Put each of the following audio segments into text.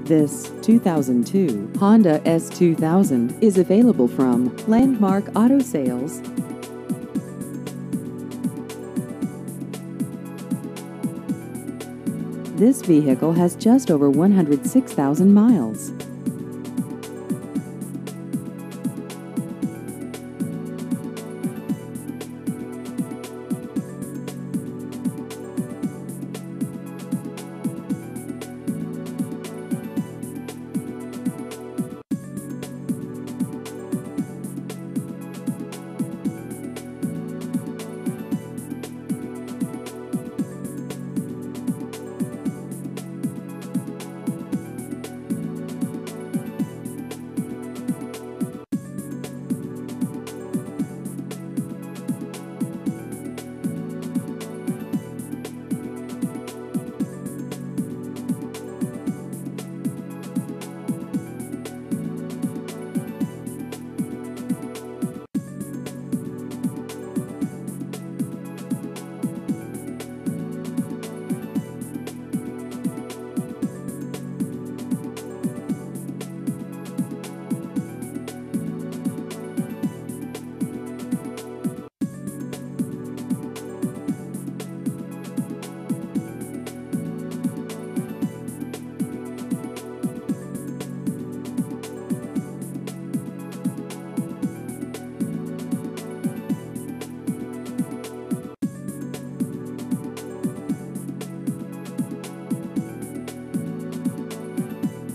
This 2002 Honda S2000 is available from Landmark Auto Sales. This vehicle has just over 106,000 miles.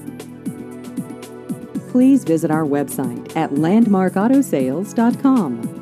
Please visit our website at landmarkautosales.com.